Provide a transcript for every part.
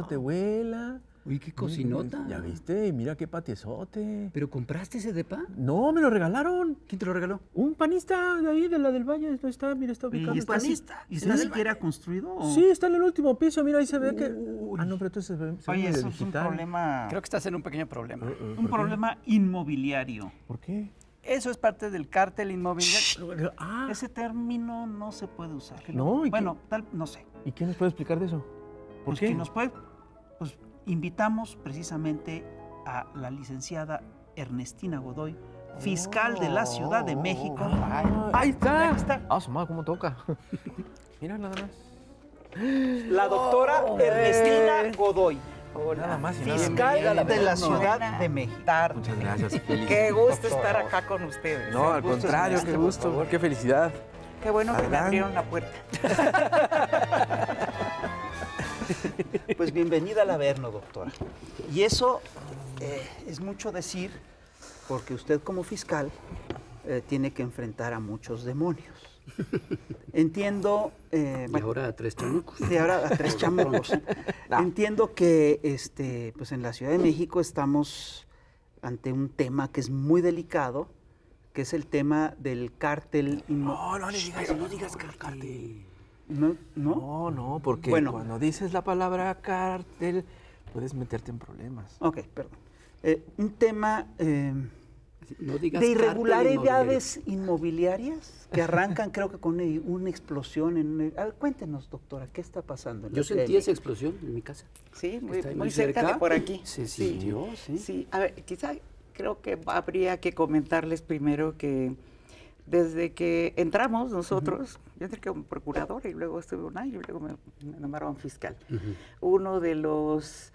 eso te vuela. Uy, qué cocinota. Ya viste, mira qué patiezote. ¿Pero compraste ese depa? No, me lo regalaron. ¿Quién te lo regaló? Un panista de ahí, de la del Valle. No está, mira, está ubicado. ¿Y está siquiera construido? ¿O? Sí, está en el último piso. Mira, ahí se ve que... Ah, no, pero entonces se ve Oye, medio eso es un digital. problema... Creo que estás en un pequeño problema. Un problema inmobiliario. ¿Por qué? Eso es parte del cártel inmobiliario. Ah, Ese término no se puede usar. no. Bueno, no sé. ¿Y quién nos puede explicar de eso? ¿Por Pues qué? que nos puede... Pues invitamos precisamente a la licenciada Ernestina Godoy, fiscal de la Ciudad de México. Ahí está. Ahí está. Ah, su madre, cómo toca. Mira, nada más. La doctora Ernestina Godoy, Nada más y nada menos. fiscal de la Ciudad de México. Muchas gracias. Feliz. Qué gusto estar acá con ustedes. No, El al gusto es contrario, nuestro, qué por gusto, favor. qué felicidad. Qué bueno que me Adelante. abrieron la puerta. Pues bienvenida al Averno, doctora. Y eso es mucho decir, porque usted como fiscal tiene que enfrentar a muchos demonios. Entiendo... Y ahora a 3 chamucos. Sí, ahora a 3 chamucos. Entiendo que pues en la Ciudad de México estamos ante un tema que es muy delicado, que es el tema del cártel No, no digas cártel. ¿No? No, porque Bueno. cuando dices la palabra cártel, puedes meterte en problemas. Ok, perdón. Un tema No digas de cártel irregularidades inmobiliarias que arrancan, creo que con una explosión. A ver, cuéntenos, doctora, ¿qué está pasando? En Yo la Ciudad de sentí esa México? explosión en mi casa. Sí, Está ahí muy cerca de por aquí. Se Sí. sintió, sí. Sí, a ver, quizá creo que habría que comentarles primero que desde que entramos nosotros, yo entré como procuradora y luego estuve un año y luego me nombraron fiscal. Uno de los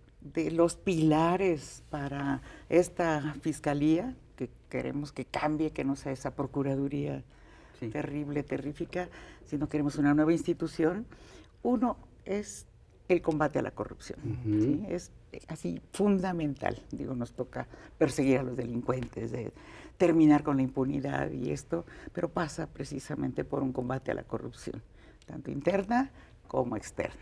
pilares para esta fiscalía, que queremos que cambie, que no sea esa procuraduría terrible, terrífica, sino queremos una nueva institución. Uno es el combate a la corrupción. ¿Sí? Es así fundamental. Digo, nos toca perseguir a los delincuentes, de terminar con la impunidad y esto, pero pasa precisamente por un combate a la corrupción, tanto interna como externa.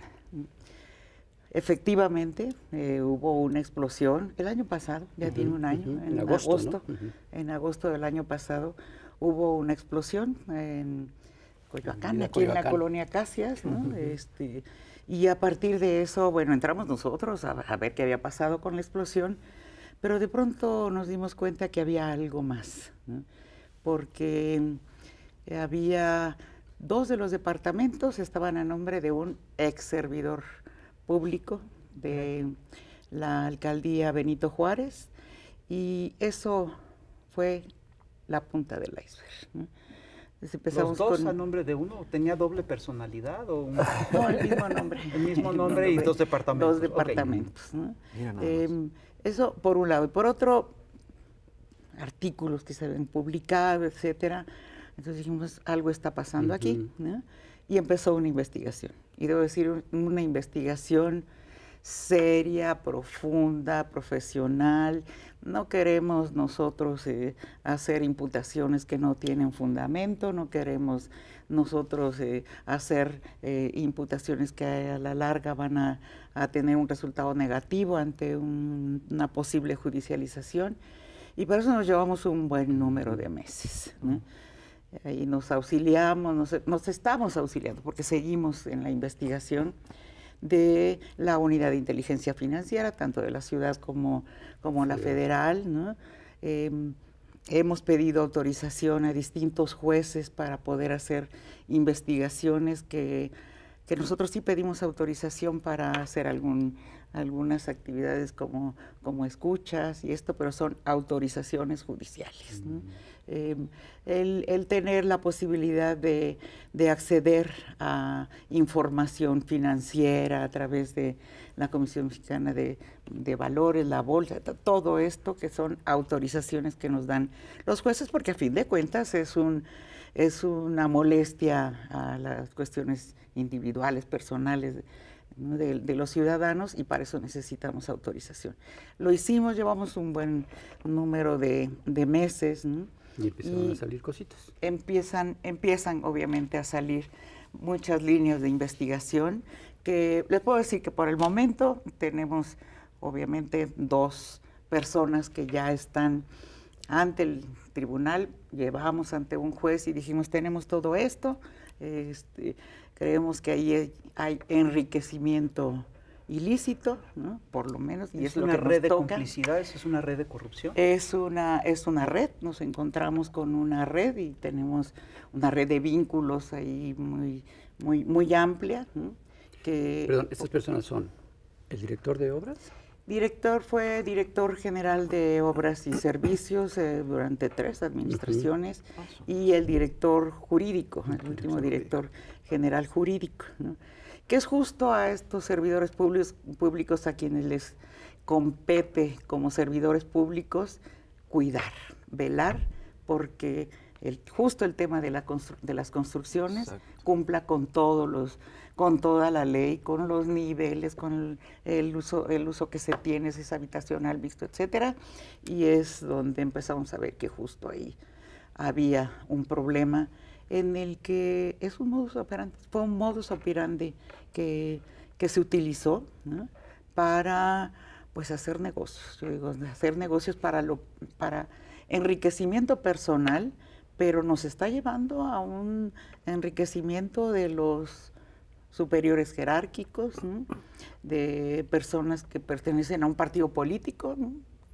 Efectivamente, hubo una explosión el año pasado, ya tiene un año, en agosto, ¿no? en agosto del año pasado hubo una explosión en Coyoacán, aquí en la Coyoacán. colonia Acacias, ¿no? Y a partir de eso, bueno, entramos nosotros a ver qué había pasado con la explosión, pero de pronto nos dimos cuenta que había algo más, ¿no? Porque había 2 de los departamentos estaban a nombre de un ex servidor público de la alcaldía Benito Juárez, y eso fue la punta del iceberg, ¿no? Entonces empezamos ¿Los dos con a nombre de uno? ¿Tenía doble personalidad? O no, el mismo nombre. El mismo nombre y 2 departamentos. 2 departamentos, ¿no? Mira nada más. Eso por un lado. Y por otro, artículos que se habían publicado, etcétera. Entonces dijimos, algo está pasando aquí, ¿no? Y empezó una investigación. Y debo decir, una investigación seria, profunda, profesional. No queremos nosotros hacer imputaciones que no tienen fundamento, no queremos nosotros hacer imputaciones que a la larga van a tener un resultado negativo ante una posible judicialización. Y por eso nos llevamos un buen número de meses, ¿no? Y nos auxiliamos, nos estamos auxiliando, porque seguimos en la investigación de la Unidad de Inteligencia Financiera, tanto de la ciudad como la federal, ¿no? Hemos pedido autorización a distintos jueces para poder hacer investigaciones que nosotros sí pedimos autorización para hacer algunas actividades como escuchas y esto, pero son autorizaciones judiciales, ¿no? El tener la posibilidad de acceder a información financiera a través de la Comisión Mexicana de Valores, la Bolsa, todo esto que son autorizaciones que nos dan los jueces, porque a fin de cuentas es una molestia a las cuestiones individuales, personales, ¿no? de los ciudadanos, y para eso necesitamos autorización. Lo hicimos, llevamos un buen número de meses, ¿no? Y empezaron a salir cositas. Empiezan obviamente a salir muchas líneas de investigación que les puedo decir que por el momento tenemos obviamente 2 personas que ya están ante el tribunal, llevamos ante un juez y dijimos, tenemos todo esto, creemos que ahí hay enriquecimiento ilícito, ¿no? Por lo menos, y ¿Es lo una que nos red de toca. complicidades? ¿Es una red de corrupción? Es una red, nos encontramos con una red y tenemos una red de vínculos ahí muy amplia, ¿no? Perdón, ¿estas personas son el director de obras? Fue director general de Obras y Servicios durante 3 administraciones y el director jurídico, el último director general jurídico, ¿no? Que es justo a estos servidores públicos a quienes les compete como servidores públicos cuidar, velar, porque justo el tema de las construcciones cumpla con toda la ley, con los niveles, con el uso que se tiene, si es habitacional, visto, etcétera, y es donde empezamos a ver que justo ahí había un problema en el que fue un modus operandi que se utilizó, ¿no? Para pues hacer negocios, yo digo, hacer negocios para enriquecimiento personal, pero nos está llevando a un enriquecimiento de los superiores jerárquicos, ¿no? De personas que pertenecen a un partido político, ¿no?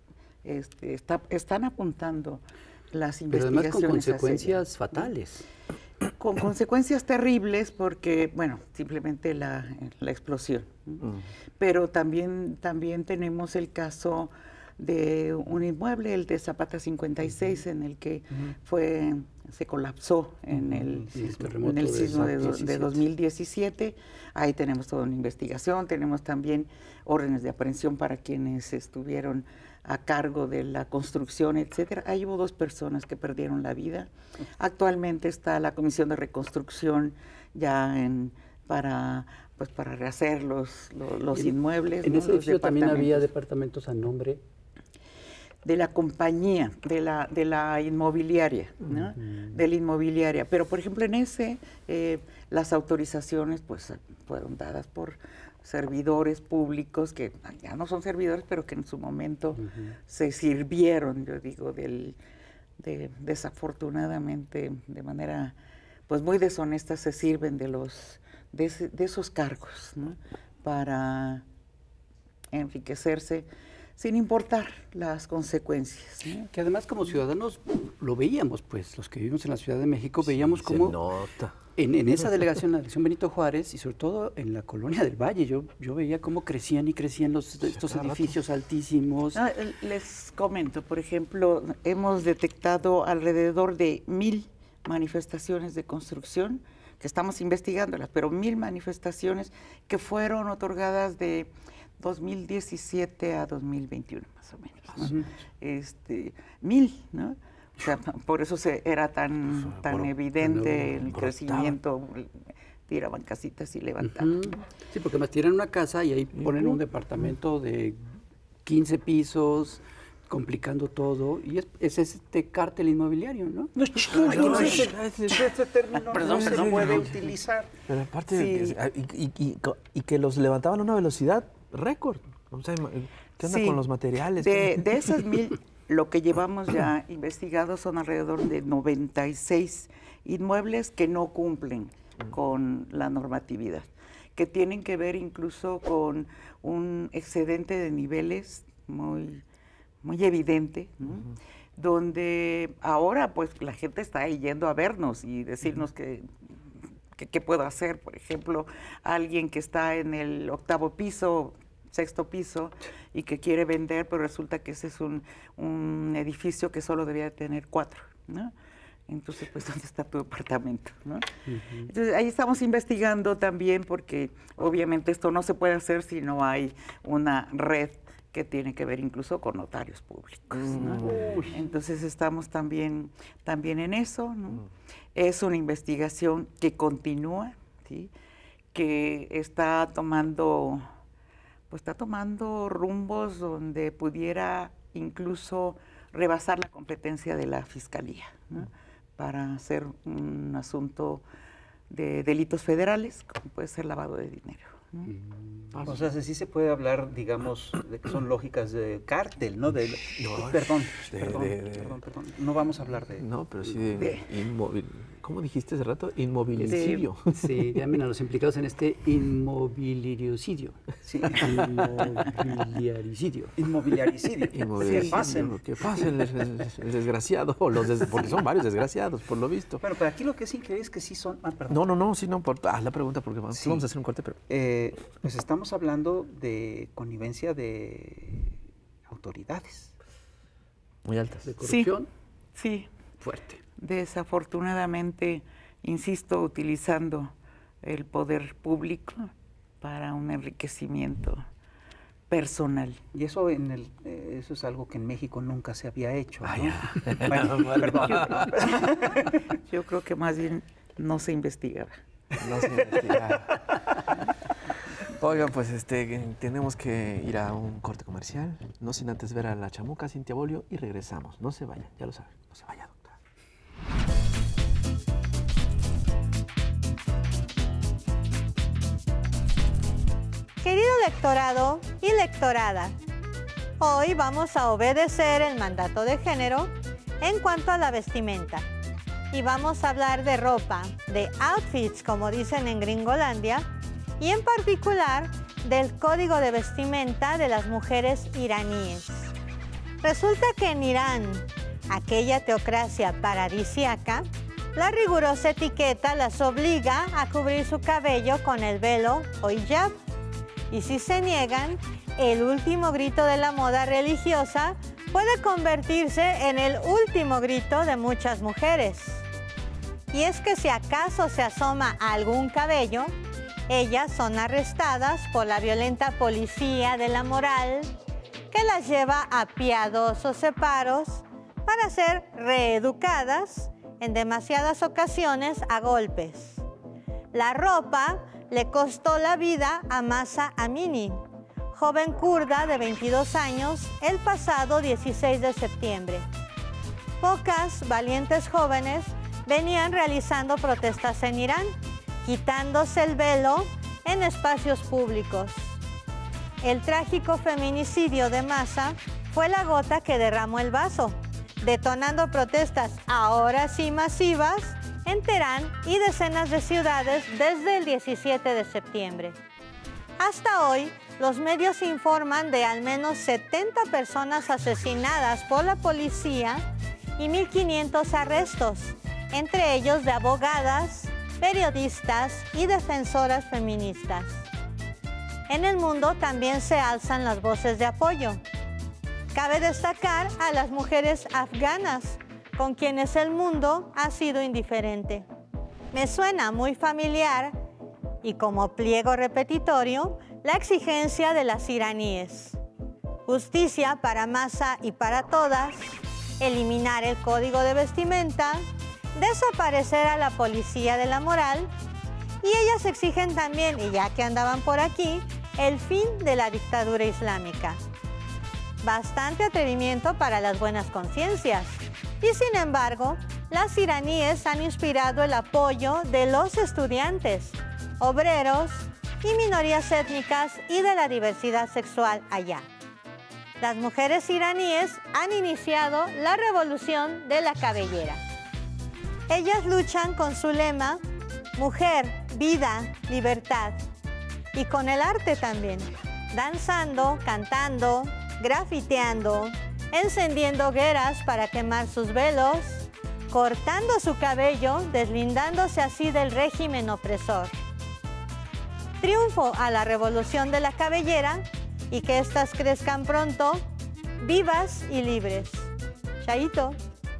Están apuntando las investigaciones. Pero además con consecuencias fatales. Con consecuencias terribles porque, bueno, simplemente la explosión. ¿No? Pero también tenemos el caso de un inmueble, el de Zapata 56, en el que se colapsó en el sismo de 2017. Ahí tenemos toda una investigación, tenemos también órdenes de aprehensión para quienes estuvieron a cargo de la construcción, etcétera. Ahí hubo 2 personas que perdieron la vida. Actualmente está la Comisión de Reconstrucción ya para rehacer los inmuebles. En ¿no? ese edificio también había departamentos a nombre de la compañía, de la inmobiliaria, ¿no? De la inmobiliaria. Pero, por ejemplo, en ese, las autorizaciones pues fueron dadas por servidores públicos que ya no son servidores, pero que en su momento se sirvieron, yo digo, desafortunadamente, de manera pues muy deshonesta, se sirven de esos cargos, ¿no? Para enriquecerse sin importar las consecuencias, ¿no? Que además como ciudadanos lo veíamos, pues los que vivimos en la Ciudad de México veíamos cómo en esa delegación, la delegación Benito Juárez, y sobre todo en la colonia del Valle, yo veía cómo crecían y crecían estos edificios altísimos. No, les comento, por ejemplo, hemos detectado alrededor de 1000 manifestaciones de construcción, que estamos investigándolas, pero 1000 manifestaciones que fueron otorgadas de 2017 a 2021, más o menos, ¿no? 1000, ¿no? O sea, por eso era tan evidente el crecimiento, tiraban casitas y levantaban. Sí, porque más tiran una casa y ahí ponen un departamento de 15 pisos, complicando todo, y es este cártel inmobiliario, ¿no? No, ese término no se puede utilizar. Pero aparte, y que los levantaban a una velocidad récord. O sea, ¿qué onda con los materiales? De esas 1000, lo que llevamos ya investigados son alrededor de 96 inmuebles que no cumplen con la normatividad, que tienen que ver incluso con un excedente de niveles muy evidente, ¿no? Donde ahora pues la gente está ahí yendo a vernos y decirnos qué puedo hacer. Por ejemplo, alguien que está en el 8º piso, 6º piso y que quiere vender, pero resulta que ese es un edificio que solo debía tener 4, ¿no? Entonces, pues, ¿dónde está tu departamento, ¿no? Entonces, ahí estamos investigando también porque obviamente esto no se puede hacer si no hay una red que tiene que ver incluso con notarios públicos, ¿no? Entonces estamos también en eso, ¿no? Es una investigación que continúa, ¿sí? Que está tomando rumbos donde pudiera incluso rebasar la competencia de la Fiscalía, ¿no? Para hacer un asunto de delitos federales, como puede ser lavado de dinero. ¿no? O sea, sí se puede hablar, digamos, de que son lógicas de cártel, ¿no? Perdón. No vamos a hablar de... No, pero sí de ¿cómo dijiste hace rato? Inmovilicidio. Sí, llamen a los implicados en este inmobiliaricidio. Sí. Inmobiliaricidio. Inmobiliaricidio. Que pasen el desgraciado, porque son varios desgraciados, por lo visto. Bueno, pero aquí lo que es increíble es que sí son... perdón. No, la pregunta, porque vamos a hacer un corte, pero... Pues estamos hablando de connivencia de autoridades. Muy altas. De corrupción. Sí. Fuerte. Desafortunadamente, insisto, utilizando el poder público para un enriquecimiento personal. Y eso eso es algo que en México nunca se había hecho, ¿no? Perdón. Yo creo que más bien no se investigaba. No se investigaba. Oigan, pues tenemos que ir a un corte comercial, no sin antes ver a la chamuca Cintia Bolio y regresamos. No se vayan, ya lo saben, no se vaya, doctora. Querido lectorado y lectorada, hoy vamos a obedecer el mandato de género en cuanto a la vestimenta. Y vamos a hablar de ropa, de outfits, como dicen en Gringolandia, y en particular del código de vestimenta de las mujeres iraníes. Resulta que en Irán, aquella teocracia paradisíaca, la rigurosa etiqueta las obliga a cubrir su cabello con el velo o hijab. Y si se niegan, el último grito de la moda religiosa puede convertirse en el último grito de muchas mujeres. Y es que si acaso se asoma algún cabello, ellas son arrestadas por la violenta policía de la moral, que las lleva a piadosos separos para ser reeducadas en demasiadas ocasiones a golpes. La ropa le costó la vida a Mahsa Amini, joven kurda de 22 años, el pasado 16 de septiembre. Pocas valientes jóvenes venían realizando protestas en Irán, quitándose el velo en espacios públicos. El trágico feminicidio de Mahsa fue la gota que derramó el vaso, detonando protestas ahora sí masivas en Teherán y decenas de ciudades desde el 17 de septiembre. Hasta hoy, los medios informan de al menos 70 personas asesinadas por la policía y 1.500 arrestos, entre ellos de abogadas, periodistas y defensoras feministas. En el mundo también se alzan las voces de apoyo. Cabe destacar a las mujeres afganas, con quienes el mundo ha sido indiferente. Me suena muy familiar y como pliego repetitorio la exigencia de las iraníes. Justicia para Mahsa y para todas, eliminar el código de vestimenta, desaparecer a la policía de la moral, y ellas exigen también, y ya que andaban por aquí, el fin de la dictadura islámica. Bastante atrevimiento para las buenas conciencias. Y sin embargo, las iraníes han inspirado el apoyo de los estudiantes, obreros y minorías étnicas y de la diversidad sexual allá. Las mujeres iraníes han iniciado la revolución de la cabellera. Ellas luchan con su lema, mujer, vida, libertad, y con el arte también, danzando, cantando, grafiteando, encendiendo hogueras para quemar sus velos, cortando su cabello, deslindándose así del régimen opresor. Triunfo a la revolución de la cabellera y que éstas crezcan pronto, vivas y libres. Chaito.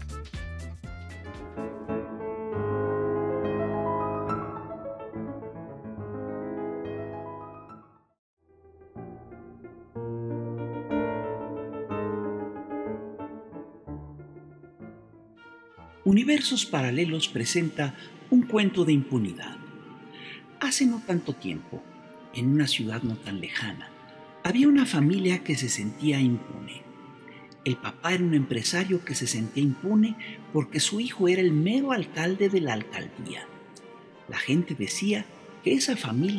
Universos Paralelos presenta un cuento de impunidad. Hace no tanto tiempo, en una ciudad no tan lejana, había una familia que se sentía impune. El papá era un empresario que se sentía impune porque su hijo era el mero alcalde de la alcaldía. La gente decía que esa familia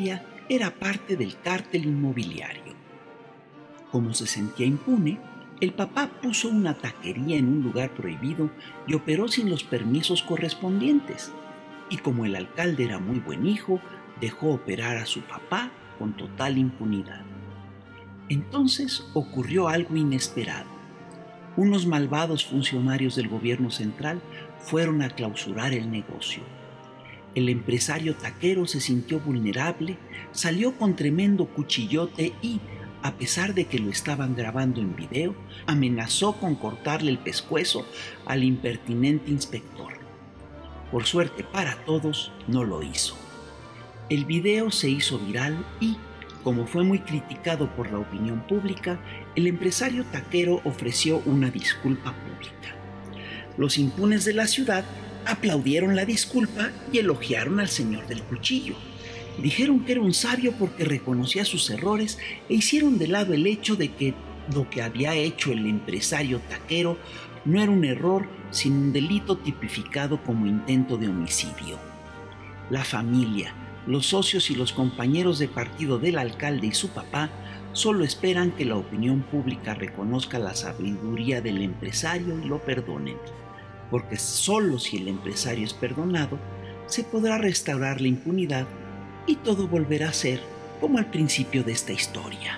era parte del cártel inmobiliario. Como se sentía impune, el papá puso una taquería en un lugar prohibido y operó sin los permisos correspondientes. Y como el alcalde era muy buen hijo, dejó operar a su papá con total impunidad. Entonces ocurrió algo inesperado. Unos malvados funcionarios del gobierno central fueron a clausurar el negocio. El empresario taquero se sintió vulnerable, salió con tremendo cuchillote y, a pesar de que lo estaban grabando en video, amenazó con cortarle el pescuezo al impertinente inspector. Por suerte para todos, no lo hizo. El video se hizo viral y, como fue muy criticado por la opinión pública, el empresario taquero ofreció una disculpa pública. Los impunes de la ciudad aplaudieron la disculpa y elogiaron al señor del cuchillo. Dijeron que era un sabio porque reconocía sus errores e hicieron de lado el hecho de que lo que había hecho el empresario taquero no era un error, sino un delito tipificado como intento de homicidio. La familia, los socios y los compañeros de partido del alcalde y su papá solo esperan que la opinión pública reconozca la sabiduría del empresario y lo perdonen, porque solo si el empresario es perdonado, se podrá restaurar la impunidad y todo volverá a ser como al principio de esta historia.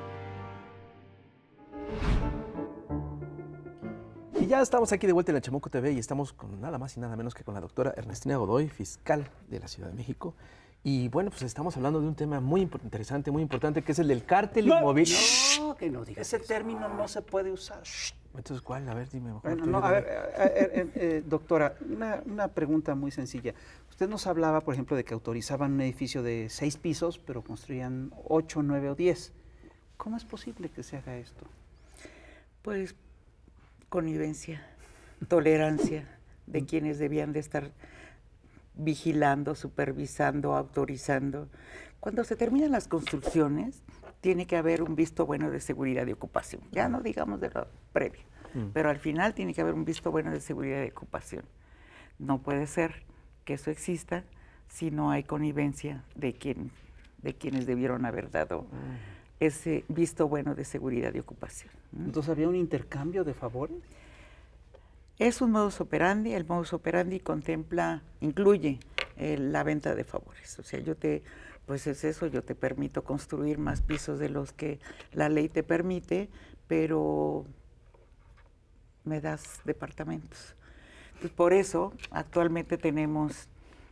Y ya estamos aquí de vuelta en la Chamuco TV y estamos con nada más y nada menos que con la doctora Ernestina Godoy, fiscal de la Ciudad de México. Y bueno, pues estamos hablando de un tema muy interesante, muy importante, que es el del cártel inmobiliario. No, que no digas Ese eso. término no se puede usar. Entonces, ¿cuál? A ver, dime mejor. Bueno, tú, no, dime. a ver, doctora, una pregunta muy sencilla. Usted nos hablaba, por ejemplo, de que autorizaban un edificio de 6 pisos, pero construían 8, 9 o 10. ¿Cómo es posible que se haga esto? Pues connivencia, tolerancia de quienes debían de estar vigilando, supervisando, autorizando. Cuando se terminan las construcciones, tiene que haber un visto bueno de seguridad de ocupación. Ya no digamos de lo previo, pero al final tiene que haber un visto bueno de seguridad de ocupación. No puede ser que eso exista si no hay connivencia de quienes debieron haber dado ese visto bueno de seguridad de ocupación. Entonces, ¿había un intercambio de favores? Es un modus operandi. El modus operandi incluye la venta de favores. O sea, pues es eso, yo te permito construir más pisos de los que la ley te permite, pero me das departamentos. Entonces, por eso, actualmente tenemos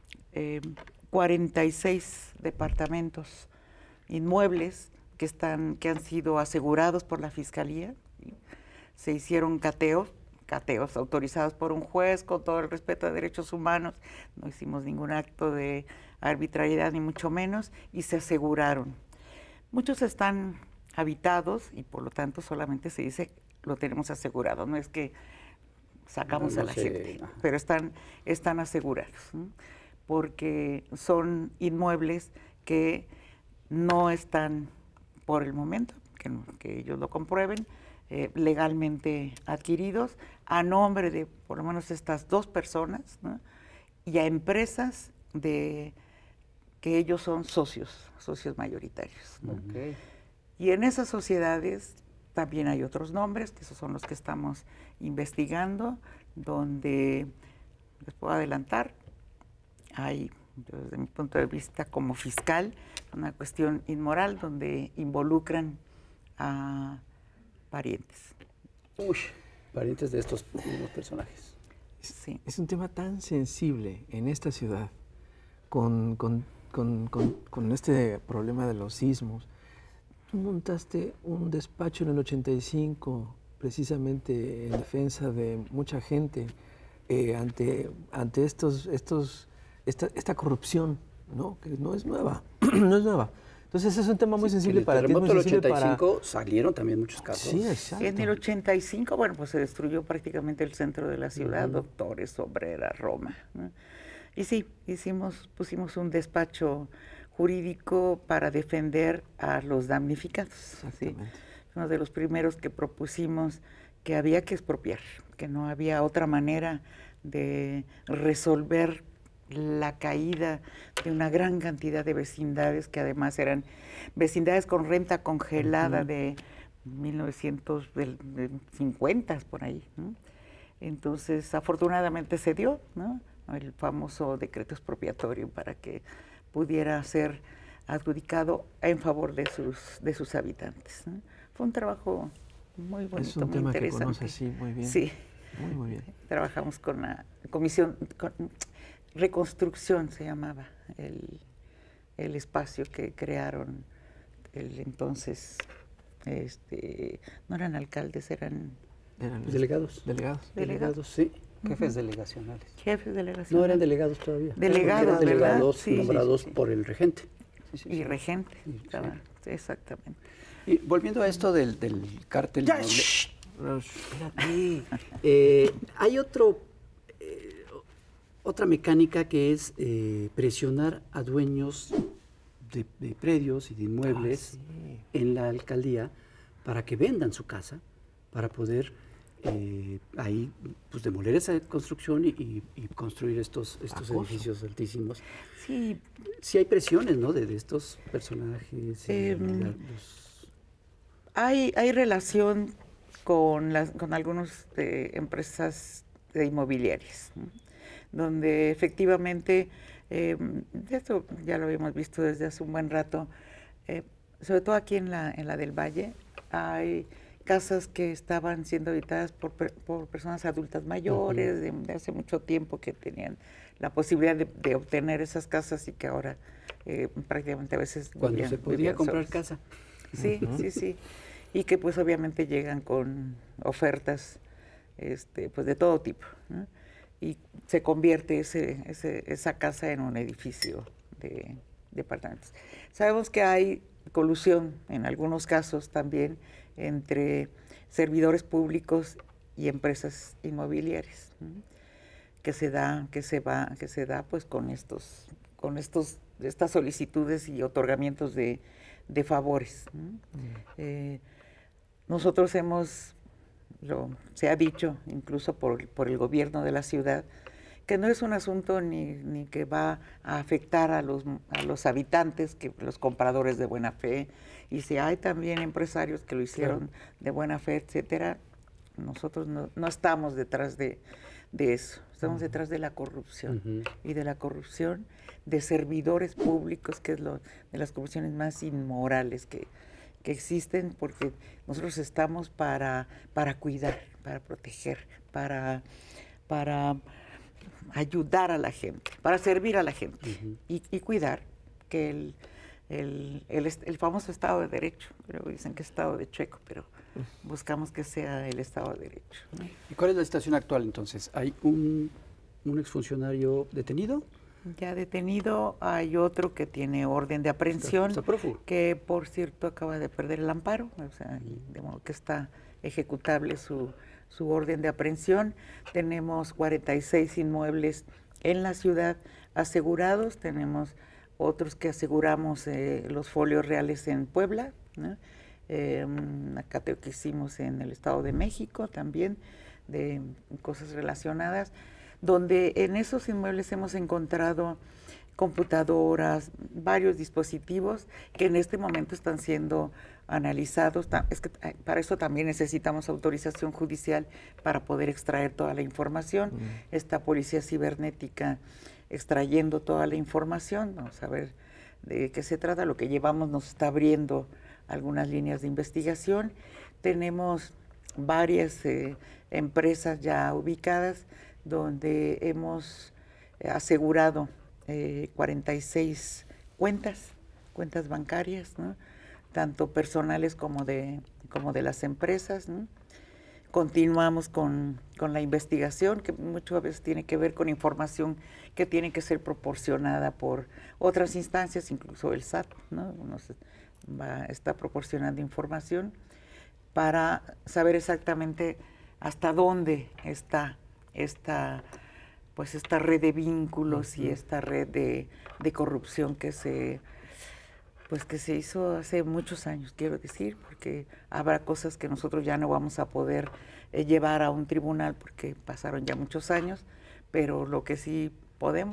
46 departamentos inmuebles que han sido asegurados por la Fiscalía. Se hicieron cateos autorizados por un juez con todo el respeto a derechos humanos. No hicimos ningún acto de arbitrariedad ni mucho menos y se aseguraron. Muchos están habitados y por lo tanto solamente se dice lo tenemos asegurado, no es que sacamos a la gente, pero están asegurados, ¿no? Porque son inmuebles que no están por el momento, que ellos lo comprueben, legalmente adquiridos a nombre de por lo menos estas 2 personas, ¿no? Y a empresas que ellos son socios mayoritarios, ¿no? Okay. Y en esas sociedades también hay otros nombres, que esos son los que estamos investigando, donde les puedo adelantar, hay, desde mi punto de vista como fiscal, una cuestión inmoral donde involucran a parientes. Uy, parientes de estos mismos personajes. Sí. Es un tema tan sensible en esta ciudad, con este problema de los sismos. Tú montaste un despacho en el 85, precisamente en defensa de mucha gente, ante esta corrupción, ¿no? Que no es nueva, no es nueva. Entonces es un tema muy sensible para ti. En el terremoto del 85 salieron también muchos casos. Sí, exacto. En el 85, bueno, pues se destruyó prácticamente el centro de la ciudad, Doctores, Obreras, Roma, ¿no? Y sí, pusimos un despacho jurídico para defender a los damnificados. ¿Sí? Uno de los primeros que propusimos que había que expropiar, que no había otra manera de resolver la caída de una gran cantidad de vecindades, que además eran vecindades con renta congelada de 1950 por ahí, ¿no? Entonces, afortunadamente se dio, ¿no?, el famoso decreto expropiatorio para que pudiera ser adjudicado en favor de sus habitantes, ¿no? Fue un trabajo muy bonito, es un muy tema interesante. Que conoces, sí, muy bien. Sí. Muy bien. Trabajamos con la comisión, Reconstrucción se llamaba el espacio que crearon el entonces, no eran alcaldes, eran delegados. Delegados, sí. Jefes delegacionales. Jefes delegacionales. No eran delegados todavía. Delegados, eran delegados sí, nombrados por el regente. Y regente, exactamente. Y volviendo a esto del cártel. Ya, Espérate. Hay otra mecánica que es presionar a dueños de predios y de inmuebles en la alcaldía para que vendan su casa, para poder ahí pues demoler esa construcción y construir estos edificios altísimos. Sí. Sí hay presiones, ¿no?, de estos personajes. Hay relación con algunas empresas inmobiliarias, ¿no?, donde efectivamente, esto ya lo habíamos visto desde hace un buen rato, sobre todo aquí en la del Valle, hay casas que estaban siendo habitadas por personas adultas mayores, de hace mucho tiempo, que tenían la posibilidad de obtener esas casas y que ahora prácticamente a veces cuando se podía comprar casa. Sí, sí. Y que pues obviamente llegan con ofertas pues de todo tipo, ¿no? Y se convierte esa casa en un edificio de departamentos. Sabemos que hay colusión en algunos casos también entre servidores públicos y empresas inmobiliarias, ¿no?, que se da pues con estas solicitudes y otorgamientos de favores, ¿no? Nosotros se ha dicho incluso por el gobierno de la ciudad que no es un asunto ni que va a afectar a los habitantes, que los compradores de buena fe, y si hay también empresarios que lo hicieron de buena fe, etcétera. Nosotros no estamos detrás de eso, estamos detrás de la corrupción, y de la corrupción de servidores públicos, que es de las corrupciones más inmorales que existen, porque nosotros estamos para cuidar, para proteger, para ayudar a la gente, para servir a la gente, y cuidar que el famoso Estado de Derecho, luego dicen que es Estado de Chueco, pero buscamos que sea el Estado de Derecho, ¿no? ¿Y cuál es la situación actual entonces? ¿Hay un exfuncionario detenido? Ya detenido, hay otro que tiene orden de aprehensión, está prófugo, que por cierto acaba de perder el amparo, o sea, de modo que está ejecutable su orden de aprehensión. Tenemos 46 inmuebles en la ciudad asegurados, tenemos otros que aseguramos los folios reales en Puebla, ¿no? Acá que hicimos en el Estado de México también, de cosas relacionadas, donde en esos inmuebles hemos encontrado computadoras, varios dispositivos que en este momento están siendo analizados. Es que para eso también necesitamos autorización judicial para poder extraer toda la información. Esta policía cibernética extrayendo toda la información, vamos a ver de qué se trata. Lo que llevamos nos está abriendo algunas líneas de investigación. Tenemos varias empresas ya ubicadas donde hemos asegurado 46 cuentas bancarias, ¿no?, tanto personales como de las empresas, ¿no? Continuamos con la investigación, que muchas veces tiene que ver con información que tiene que ser proporcionada por otras instancias, incluso el SAT, ¿no? Está proporcionando información para saber exactamente hasta dónde está esta red de vínculos y esta red de corrupción que se hizo hace muchos años, quiero decir, porque habrá cosas que nosotros ya no vamos a poder llevar a un tribunal porque pasaron ya muchos años, pero lo que sí podemos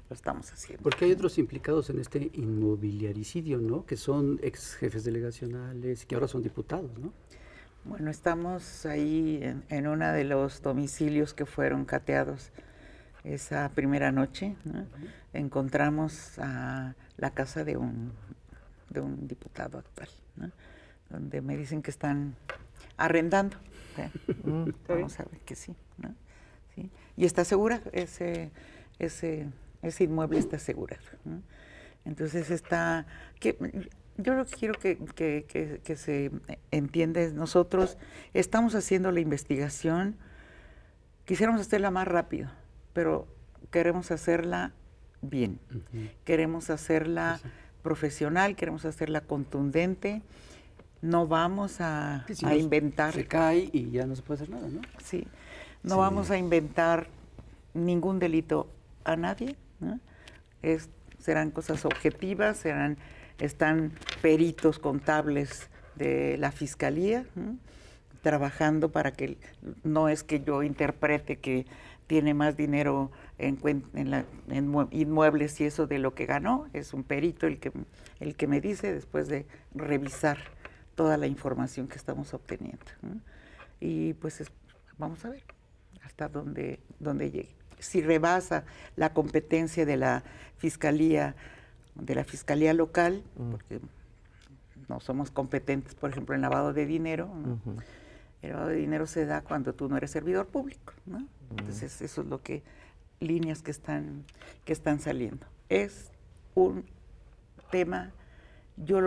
lo estamos haciendo. Porque hay otros implicados en este inmobiliaricidio, ¿no? Que son ex jefes delegacionales y que ahora son diputados, ¿no? Bueno, estamos ahí en uno de los domicilios que fueron cateados esa primera noche, ¿no? Encontramos a la casa de un diputado actual, ¿no? Donde me dicen que están arrendando. Vamos a ver que sí, ¿no? ¿Sí? Y está segura, ese inmueble está asegurado, ¿no? Entonces yo lo que quiero que se entienda es, nosotros estamos haciendo la investigación, quisiéramos hacerla más rápido, pero queremos hacerla bien, queremos hacerla profesional, queremos hacerla contundente. No vamos a inventar. Se cae y ya no se puede hacer nada, ¿no? Sí. No vamos a inventar ningún delito a nadie, ¿no? Serán cosas objetivas, están peritos contables de la Fiscalía, ¿no? Trabajando para que no es que yo interprete que tiene más dinero en inmuebles y eso de lo que ganó, es un perito el que me dice después de revisar toda la información que estamos obteniendo, ¿no? Y pues vamos a ver hasta dónde llegue. Si rebasa la competencia de la fiscalía local, porque no somos competentes, por ejemplo, en lavado de dinero, ¿no? El lavado de dinero se da cuando tú no eres servidor público, ¿no? Entonces eso es líneas que están saliendo. Es un tema, yo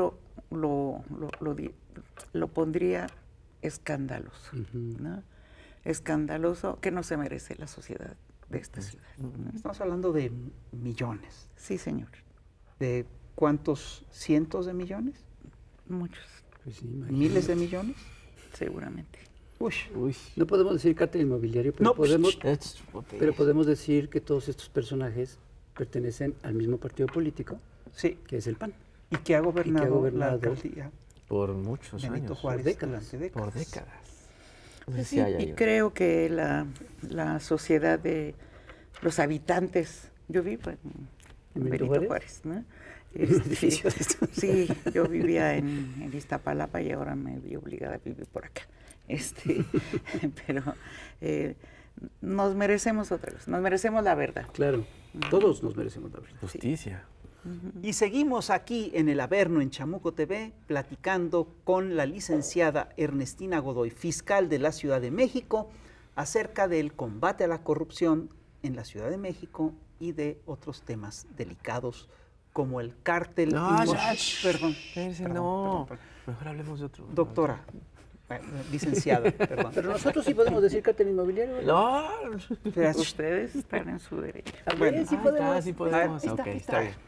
lo pondría escandaloso, ¿no? Escandaloso que no se merece la sociedad de esta ciudad, ¿no? Estamos hablando de millones. Sí, señor. ¿De cuántos cientos de millones? Muchos. Pues sí, ¿Miles de millones? Seguramente. Uy. No podemos decir cártel inmobiliario, pero, podemos decir que todos estos personajes pertenecen al mismo partido político, sí, que es el PAN. Y que ha gobernado la alcaldía por muchos Benito años. Juárez, por décadas. Pues sí, y creo que la sociedad de los habitantes, yo vivo en Benito Juárez, ¿no? Sí, yo vivía en Iztapalapa y ahora me vi obligada a vivir por acá. Pero nos merecemos otra vez, nos merecemos la verdad. Claro, todos nos merecemos la verdad. Justicia. Y seguimos aquí en el Averno, en Chamuco TV, platicando con la licenciada Ernestina Godoy, fiscal de la Ciudad de México, acerca del combate a la corrupción en la Ciudad de México y de otros temas delicados como el cártel. Perdón. Mejor hablemos de otro. Doctora, licenciada, perdón. Pero nosotros sí podemos decir cártel inmobiliario. No. Ustedes están en su derecho. Bueno, sí podemos. Sí podemos. Está bien.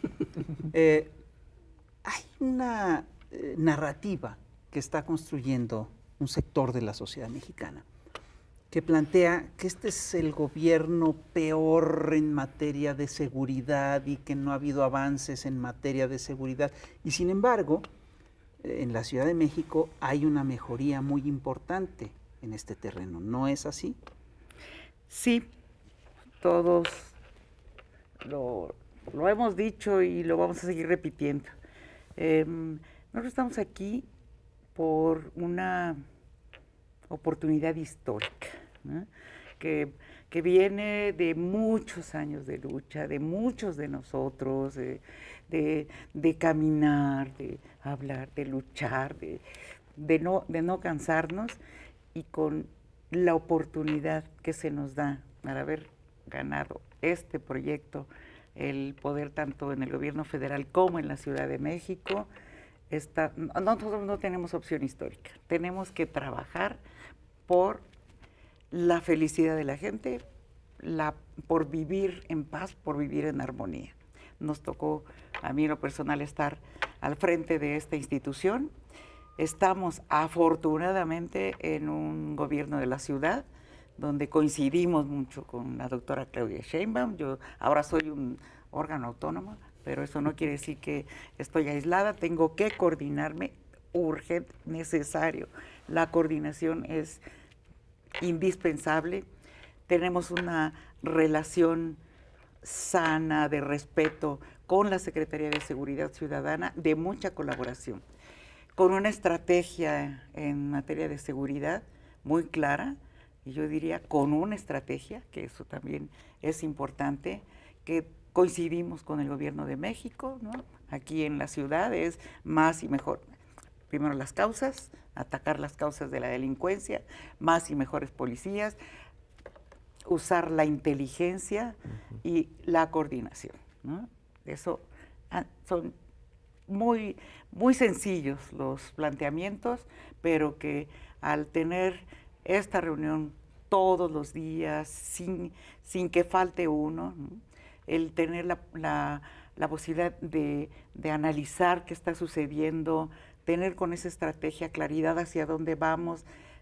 Hay una narrativa que está construyendo un sector de la sociedad mexicana que plantea que este es el gobierno peor en materia de seguridad y que no ha habido avances en materia de seguridad. Y sin embargo, en la Ciudad de México hay una mejoría muy importante en este terreno. ¿No es así? Sí, todos lo hemos dicho y lo vamos a seguir repitiendo. Nosotros estamos aquí por una oportunidad histórica, ¿no? que viene de muchos años de lucha, de muchos de nosotros, de caminar, de hablar, de luchar, de no cansarnos, y con la oportunidad que se nos da para haber ganado este proyecto, el poder tanto en el gobierno federal como en la Ciudad de México, nosotros no tenemos opción histórica, tenemos que trabajar por la felicidad de la gente, por vivir en paz, por vivir en armonía. Nos tocó, a mí en lo personal, estar al frente de esta institución. Estamos afortunadamente en un gobierno de la ciudad donde coincidimos mucho con la doctora Claudia Sheinbaum. Yo ahora soy un órgano autónomo, pero eso no quiere decir que estoy aislada. Tengo que coordinarme, urgente, necesario. La coordinación es indispensable. Tenemos una relación sana, de respeto, con la Secretaría de Seguridad Ciudadana, de mucha colaboración, con una estrategia en materia de seguridad muy clara, y yo diría con una estrategia, que eso también es importante, que coincidimos con el Gobierno de México, ¿no? Aquí en la ciudad es más y mejor. Primero las causas, atacar las causas de la delincuencia, más y mejores policías, usar la inteligencia y la coordinación, ¿no? Eso son muy, muy sencillos los planteamientos, pero que al tener esta reunión todos los días, sin que falte uno, ¿no? El tener la posibilidad de analizar qué está sucediendo, tener con esa estrategia claridad hacia dónde vamos,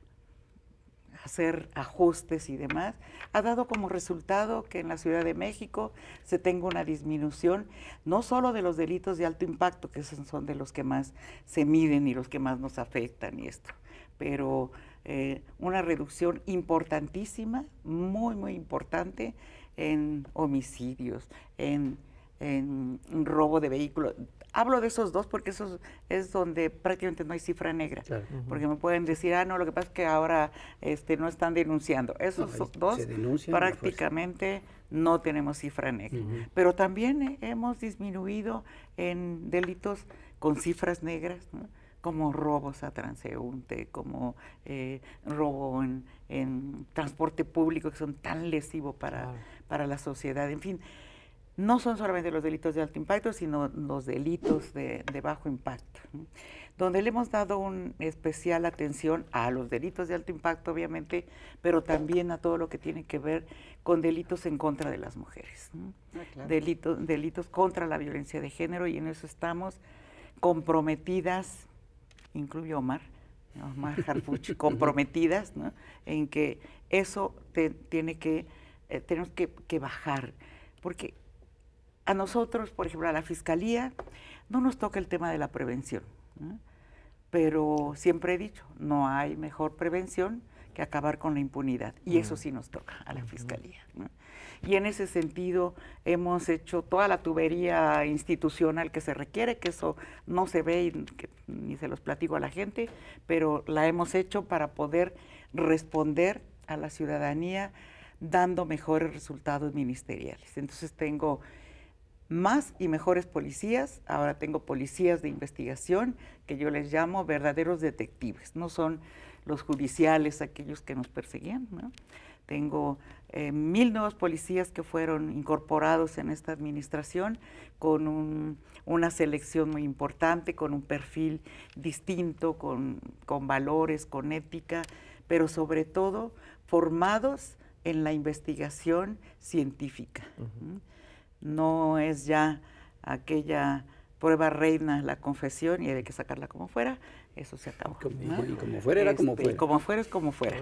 hacer ajustes y demás, ha dado como resultado que en la Ciudad de México se tenga una disminución, no solo de los delitos de alto impacto, que son de los que más se miden y los que más nos afectan y esto, pero una reducción importantísima, muy, muy importante en homicidios, en robo de vehículos. Hablo de esos dos porque eso es donde prácticamente no hay cifra negra, claro. Porque me pueden decir, no, lo que pasa es que ahora no están denunciando. Esos dos prácticamente no tenemos cifra negra. Pero también hemos disminuido en delitos con cifras negras, ¿no? Como robos a transeúnte, como robo en transporte público, que son tan lesivos para la sociedad, en fin. No son solamente los delitos de alto impacto, sino los delitos de bajo impacto, ¿no? Donde le hemos dado una especial atención a los delitos de alto impacto, obviamente, pero también a todo lo que tiene que ver con delitos en contra de las mujeres, ¿no? Claro. Delitos contra la violencia de género, y en eso estamos comprometidas, incluyo Omar Harfuch, comprometidas, ¿no? En que eso tenemos que bajar, porque a nosotros, por ejemplo, a la Fiscalía, no nos toca el tema de la prevención, ¿no? Pero siempre he dicho, no hay mejor prevención que acabar con la impunidad, y eso sí nos toca a la Fiscalía, ¿no? Y en ese sentido hemos hecho toda la tubería institucional que se requiere, que eso no se ve y ni se los platico a la gente, pero la hemos hecho para poder responder a la ciudadanía dando mejores resultados ministeriales. Entonces tengo más y mejores policías, ahora tengo policías de investigación, que yo les llamo verdaderos detectives, no son los judiciales, aquellos que nos perseguían, ¿no? Tengo 1000 nuevos policías que fueron incorporados en esta administración con una selección muy importante, con un perfil distinto, con valores, con ética, pero sobre todo formados en la investigación científica. No es ya aquella prueba reina, la confesión, y hay que sacarla como fuera, eso se acabó, ¿no? Y como fuera era como fuera. Como fuera es como fuera.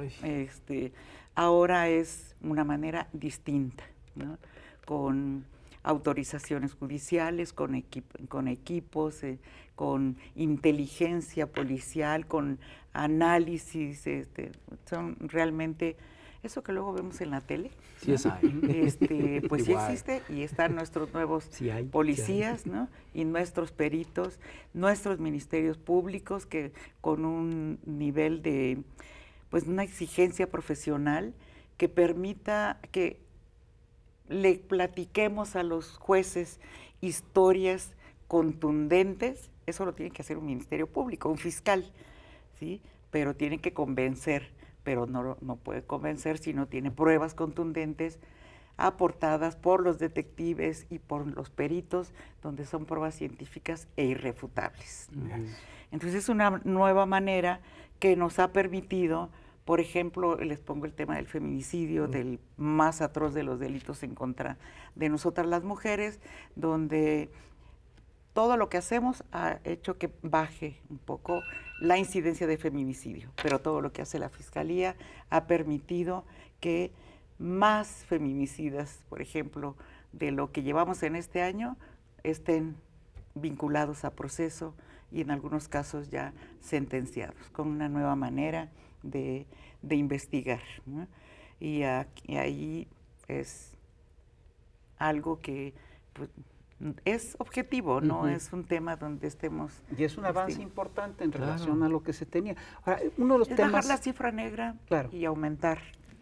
Ahora es una manera distinta, ¿no? Con autorizaciones judiciales, con equipos, con inteligencia policial, con análisis, son realmente eso que luego vemos en la tele. Sí, es ahí. Pues sí existe, y están nuestros nuevos policías, ¿no? Y nuestros peritos, nuestros ministerios públicos, que con un nivel de, pues, una exigencia profesional que permita que le platiquemos a los jueces historias contundentes. Eso lo tiene que hacer un ministerio público, un fiscal, ¿sí? Pero tiene que convencer, pero no puede convencer si no tiene pruebas contundentes aportadas por los detectives y por los peritos, donde son pruebas científicas e irrefutables. Entonces es una nueva manera que nos ha permitido, por ejemplo, les pongo el tema del feminicidio, del más atroz de los delitos en contra de nosotras las mujeres, donde todo lo que hacemos ha hecho que baje un poco la incidencia de feminicidio, pero todo lo que hace la Fiscalía ha permitido que más feminicidas, por ejemplo, de lo que llevamos en este año, estén vinculados a proceso y en algunos casos ya sentenciados, con una nueva manera de investigar, ¿no? Y ahí es algo que pues, es objetivo, no es un tema donde estemos... Y es un avance importante en relación a lo que se tenía. Ahora, uno de los temas... bajar la cifra negra y aumentar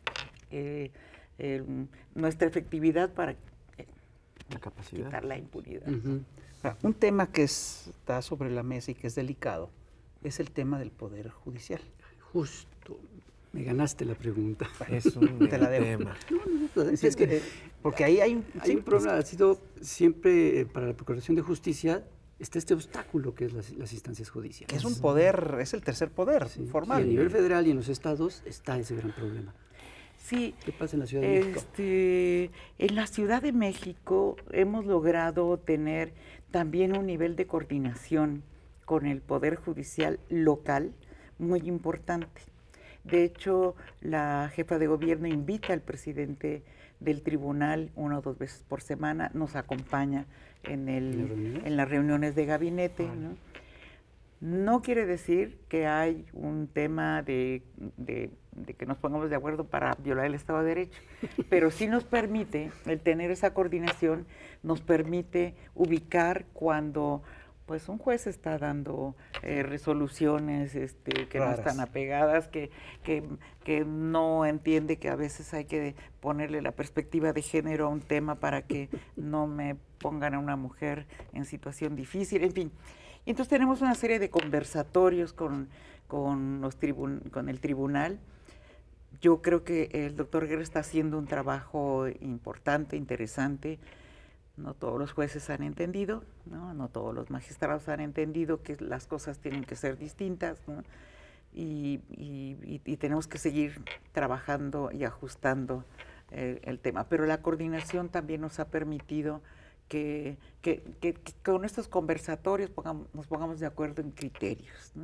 nuestra efectividad para la capacidad. Quitar la impunidad. Ahora, un tema que está sobre la mesa y que es delicado es el tema del Poder Judicial. Justo. Me ganaste la pregunta. Es un Te la debo. tema. Es que, porque ahí hay un problema. Ha sido siempre para la Procuración de Justicia está este obstáculo que es las instancias judiciales. Que es un poder, es el tercer poder formal. Y a nivel federal y en los estados está ese gran problema. Sí. ¿Qué pasa en la Ciudad de México? En la Ciudad de México hemos logrado tener también un nivel de coordinación con el Poder Judicial local muy importante. De hecho, la jefa de gobierno invita al presidente del tribunal 1 o 2 veces por semana, nos acompaña en las reuniones de gabinete. No quiere decir que hay un tema de que nos pongamos de acuerdo para violar el Estado de Derecho, pero sí nos permite, el tener esa coordinación, nos permite ubicar cuando pues un juez está dando resoluciones que no están apegadas, que no entiende que a veces hay que ponerle la perspectiva de género a un tema para que no me pongan a una mujer en situación difícil, en fin. Y entonces tenemos una serie de conversatorios con el tribunal. Yo creo que el doctor Guerra está haciendo un trabajo importante, interesante. No todos los jueces han entendido, no todos los magistrados han entendido que las cosas tienen que ser distintas, ¿no? y tenemos que seguir trabajando y ajustando el tema. Pero la coordinación también nos ha permitido que con estos conversatorios nos pongamos de acuerdo en criterios.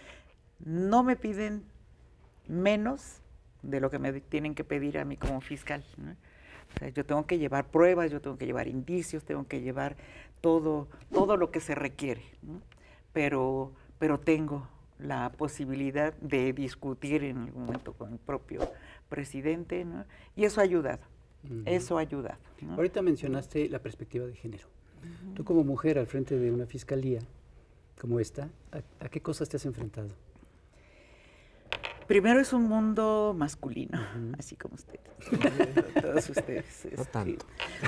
No me piden menos de lo que me tienen que pedir a mí como fiscal, ¿no? O sea, yo tengo que llevar pruebas, yo tengo que llevar indicios, tengo que llevar todo lo que se requiere, ¿no? Pero tengo la posibilidad de discutir en algún momento con el propio presidente, ¿no? Y eso ha ayudado, eso ha ayudado, ¿no? Ahorita mencionaste la perspectiva de género. Tú como mujer al frente de una fiscalía como esta, ¿a qué cosas te has enfrentado? Primero es un mundo masculino, así como ustedes, todos ustedes. No tanto.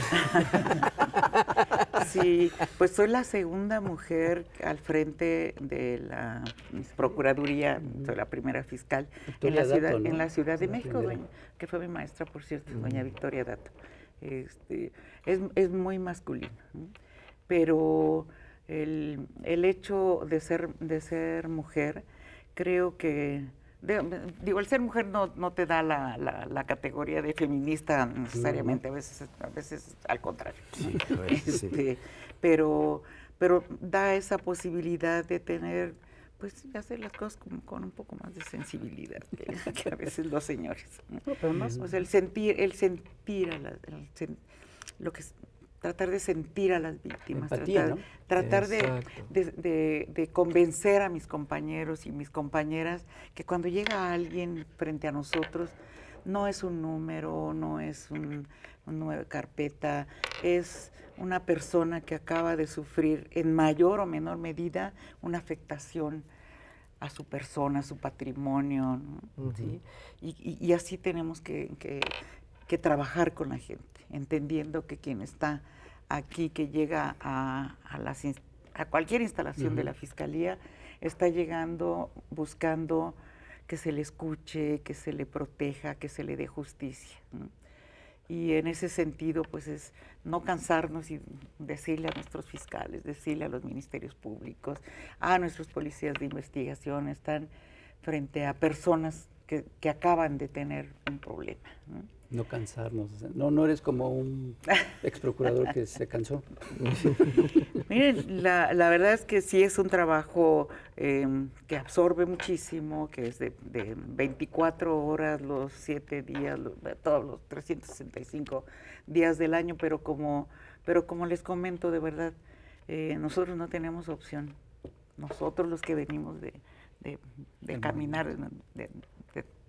Sí, pues soy la segunda mujer al frente de la Procuraduría, soy la primera fiscal en la Ciudad de México, que fue mi maestra, por cierto, doña Victoria Dato. Es muy masculino, ¿no? Pero el hecho de ser mujer, creo que el ser mujer no te da la categoría de feminista necesariamente, a veces al contrario. Sí, pero da esa posibilidad de tener, pues, de hacer las cosas con un poco más de sensibilidad que a veces los señores, ¿no? Pero más, o sea, tratar de sentir a las víctimas, empatía, tratar de convencer a mis compañeros y mis compañeras que cuando llega alguien frente a nosotros, no es un número, no es un número de carpeta, es una persona que acaba de sufrir en mayor o menor medida una afectación a su persona, a su patrimonio, ¿no? ¿Sí? Y así tenemos que trabajar con la gente, entendiendo que quien está aquí, que llega a cualquier instalación de la Fiscalía, está llegando buscando que se le escuche, que se le proteja, que se le dé justicia, ¿no? Y en ese sentido, pues es no cansarnos y decirle a nuestros fiscales, decirle a los ministerios públicos, a nuestros policías de investigación, están frente a personas que acaban de tener un problema, ¿no? No cansarnos. No eres como un ex procurador que se cansó. Miren, la verdad es que sí es un trabajo que absorbe muchísimo, que es de 24 horas, los 7 días, todos los 365 días del año, pero como les comento, de verdad, nosotros no tenemos opción. Nosotros los que venimos de caminar,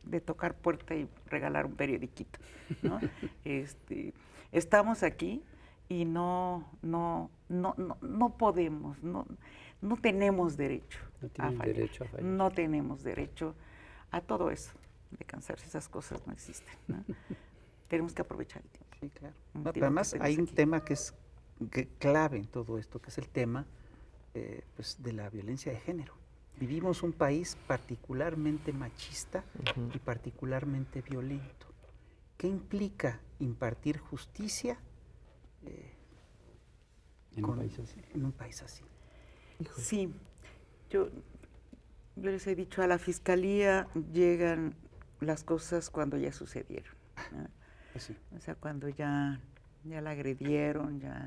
de tocar puerta y regalar un periodiquito, ¿no? Estamos aquí y no podemos, no tenemos derecho a fallar. No tenemos derecho a todo eso, de cansarse, esas cosas no existen, ¿no? Tenemos que aprovechar el tiempo. Sí, claro. No, pero además hay un tema que es clave en todo esto, que es el tema pues, de la violencia de género. Vivimos un país particularmente machista y particularmente violento. ¿Qué implica impartir justicia en un país así? Sí, yo les he dicho, a la fiscalía llegan las cosas cuando ya sucedieron, ¿no? Sí. O sea, cuando ya la agredieron, ya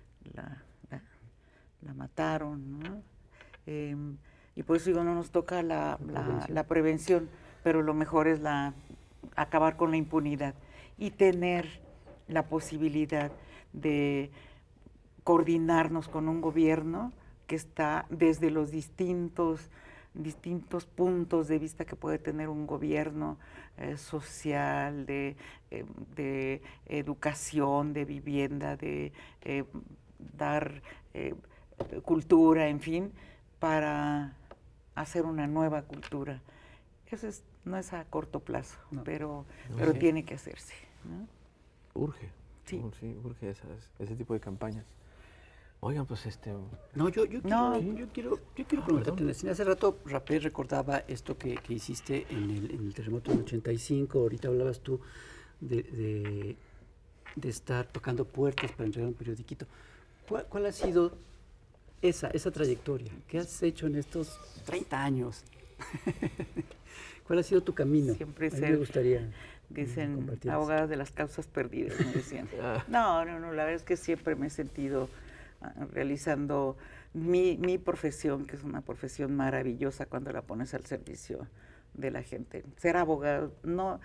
la mataron, ¿no? Y por eso digo, no nos toca la prevención, pero lo mejor es acabar con la impunidad y tener la posibilidad de coordinarnos con un gobierno que está desde los distintos puntos de vista que puede tener un gobierno social, de educación, de vivienda, de dar cultura, en fin, para hacer una nueva cultura. Eso no es a corto plazo, pero tiene que hacerse, ¿no? Urge. Sí. Sí, urge ese tipo de campañas. Oigan, pues No, yo quiero preguntarte, hace rato Rapé recordaba esto que hiciste en el terremoto del 85, ahorita hablabas tú de estar tocando puertas para entregar un periodiquito. ¿Cuál ha sido esa trayectoria? ¿Qué has hecho en estos 30 años? ¿Cuál ha sido tu camino? Siempre me gustaría. Dicen abogadas de las causas perdidas, me decían. No, la verdad es que siempre me he sentido realizando mi profesión, que es una profesión maravillosa cuando la pones al servicio de la gente. Ser abogado no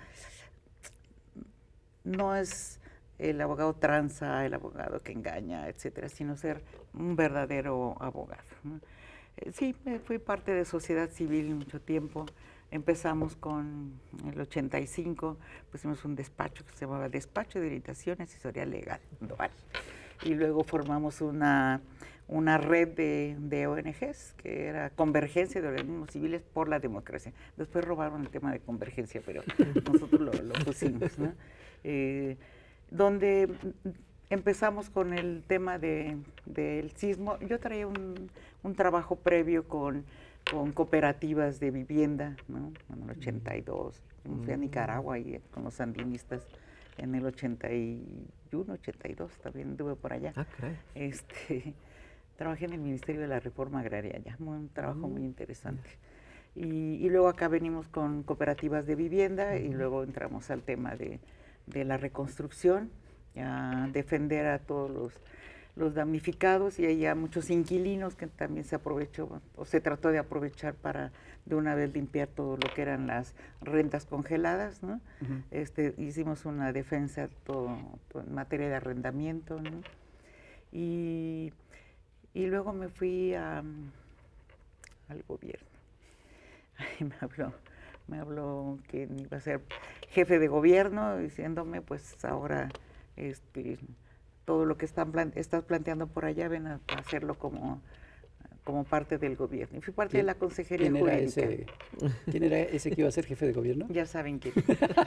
es el abogado tranza, el abogado que engaña, etcétera, sino ser un verdadero abogado, ¿no? Sí, fui parte de sociedad civil mucho tiempo. Empezamos con el 85, pusimos un despacho que se llamaba Despacho de Orientación Asesoría Legal, DOAL. Y luego formamos una red de ONGs, que era Convergencia de Organismos Civiles por la Democracia. Después robaron el tema de convergencia, pero nosotros lo pusimos, ¿no? Donde empezamos con el tema del sismo. Yo traía un trabajo previo con cooperativas de vivienda, ¿no? En el 82, fui a Nicaragua y con los sandinistas en el 81, 82, también anduve por allá. Trabajé en el Ministerio de la Reforma Agraria allá, un trabajo muy interesante. Y luego acá venimos con cooperativas de vivienda y luego entramos al tema de la reconstrucción, a defender a todos los damnificados, y hay ya muchos inquilinos que también se aprovechó o se trató de aprovechar para de una vez limpiar todo lo que eran las rentas congeladas, ¿no? Hicimos una defensa todo en materia de arrendamiento, ¿no? Y luego me fui al gobierno. Me habló que iba a ser jefe de gobierno, diciéndome, pues ahora todo lo que estás planteando por allá, ven a hacerlo como parte del gobierno. Y fui parte de la consejería jurídica. ¿Quién era ese que iba a ser jefe de gobierno? Ya saben quién.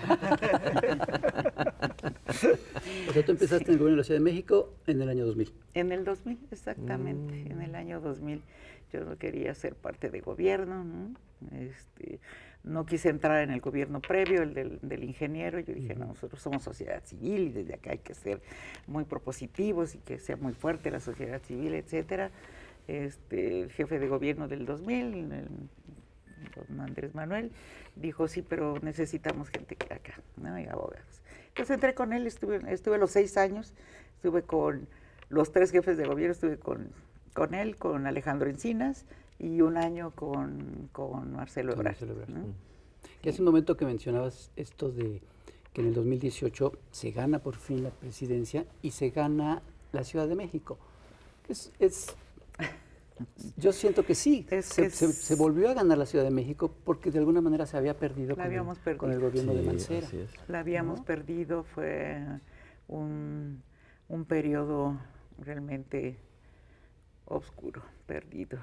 O sea, tú empezaste en el gobierno de la Ciudad de México en el año 2000. En el 2000, exactamente. En el año 2000 yo no quería ser parte de gobierno, ¿no? No quise entrar en el gobierno previo, el del ingeniero. Yo dije, no, nosotros somos sociedad civil y desde acá hay que ser muy propositivos y que sea muy fuerte la sociedad civil, etcétera. El jefe de gobierno del 2000, don Andrés Manuel, dijo, sí, pero necesitamos gente acá, ¿no? Y abogados. Entonces entré con él, estuve los 6 años, estuve con los 3 jefes de gobierno, estuve con él, con Alejandro Encinas, y un año con Marcelo Ebrard. ¿No? Y hace un momento que mencionabas esto de que en el 2018 se gana por fin la presidencia y se gana la Ciudad de México. Es Yo siento que sí, se volvió a ganar la Ciudad de México porque de alguna manera se había perdido, con el gobierno de Mancera. La habíamos perdido, fue un periodo realmente oscuro, perdido.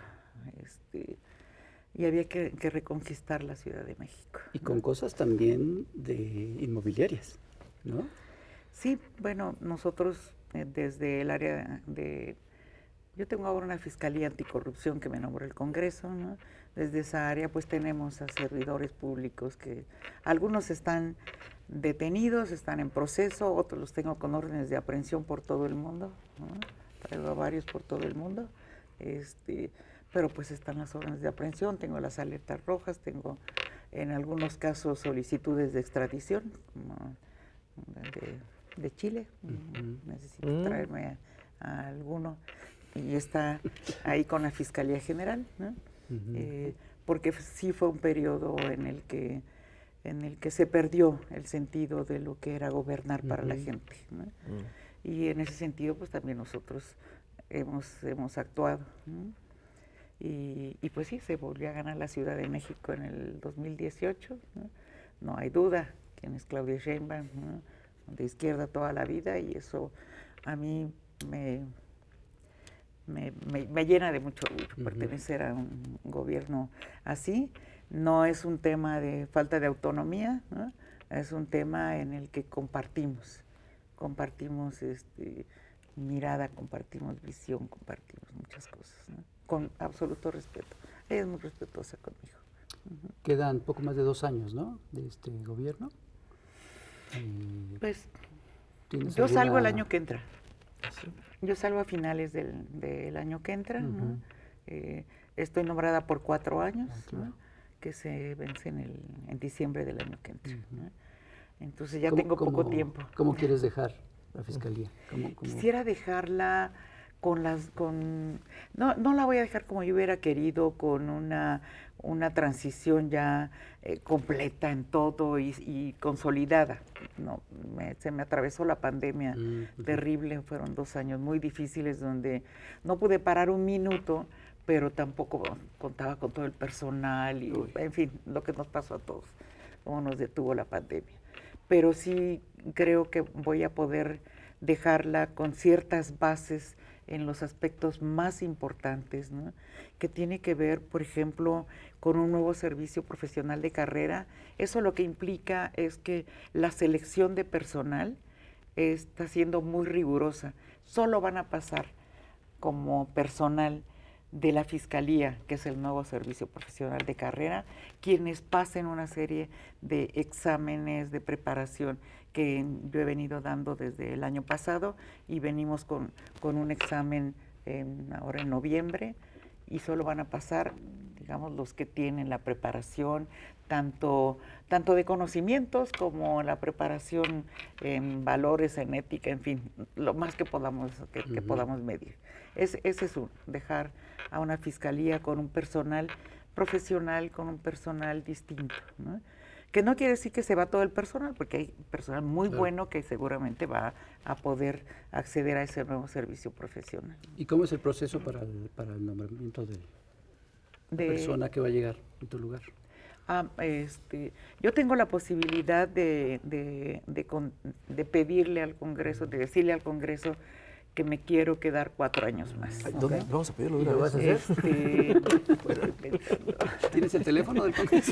Y había que reconquistar la Ciudad de México. Y con cosas también de inmobiliarias, ¿no? Sí, bueno, nosotros desde el área de... Yo tengo ahora una Fiscalía Anticorrupción que me nombró el Congreso, ¿no? Desde esa área pues tenemos a servidores públicos que algunos están detenidos, están en proceso, otros los tengo con órdenes de aprehensión por todo el mundo, ¿no? Traigo a varios por todo el mundo, pero pues están las órdenes de aprehensión, tengo las alertas rojas, tengo en algunos casos solicitudes de extradición, como de Chile, necesito traerme a alguno y está ahí con la Fiscalía General, ¿no? Porque sí fue un periodo en el que se perdió el sentido de lo que era gobernar para la gente, ¿no? Y en ese sentido pues también nosotros hemos actuado, ¿no? Y pues sí, se volvió a ganar la Ciudad de México en el 2018, ¿no? No hay duda quién es Claudia Sheinbaum, ¿no? De izquierda toda la vida, y eso a mí me llena de mucho orgullo pertenecer a un gobierno así. No es un tema de falta de autonomía, ¿no? Es un tema en el que compartimos mirada, compartimos visión, compartimos muchas cosas, ¿no? Con absoluto respeto. Ella es muy respetuosa conmigo. Quedan poco más de 2 años, ¿no?, de este gobierno. Pues yo salgo el año que entra. Yo salgo a finales del año que entra, ¿no? Estoy nombrada por 4 años, ¿no? Que se vencen en diciembre del año que entra, ¿no? Entonces ya tengo poco tiempo. ¿Cómo quieres dejar la Fiscalía? Quisiera dejarla no la voy a dejar como yo hubiera querido, con una transición ya completa en todo y consolidada. No, se me atravesó la pandemia terrible, fueron 2 años muy difíciles donde no pude parar un minuto, pero tampoco contaba con todo el personal y, en fin, lo que nos pasó a todos, cómo nos detuvo la pandemia. Pero sí creo que voy a poder dejarla con ciertas bases en los aspectos más importantes, ¿no? Que tiene que ver, por ejemplo, con un nuevo servicio profesional de carrera. Eso lo que implica es que la selección de personal está siendo muy rigurosa. Solo van a pasar como personal de la Fiscalía, que es el nuevo servicio profesional de carrera, quienes pasen una serie de exámenes de preparación que yo he venido dando desde el año pasado, y venimos con un examen ahora en noviembre, y solo van a pasar, digamos, los que tienen la preparación, tanto de conocimientos como la preparación en valores, en ética, en fin, lo más que podamos medir. Ese es dejar a una Fiscalía con un personal profesional, con un personal distinto, ¿no? Que no quiere decir que se va todo el personal, porque hay personal muy bueno que seguramente va a poder acceder a ese nuevo servicio profesional. ¿Y cómo es el proceso para el nombramiento de la persona que va a llegar en tu lugar? Yo tengo la posibilidad de pedirle al Congreso, de decirle al Congreso que me quiero quedar 4 años más. ¿Dónde? Vamos a pedirlo. ¿Lo vas a hacer? ¿Tienes el teléfono del Congreso?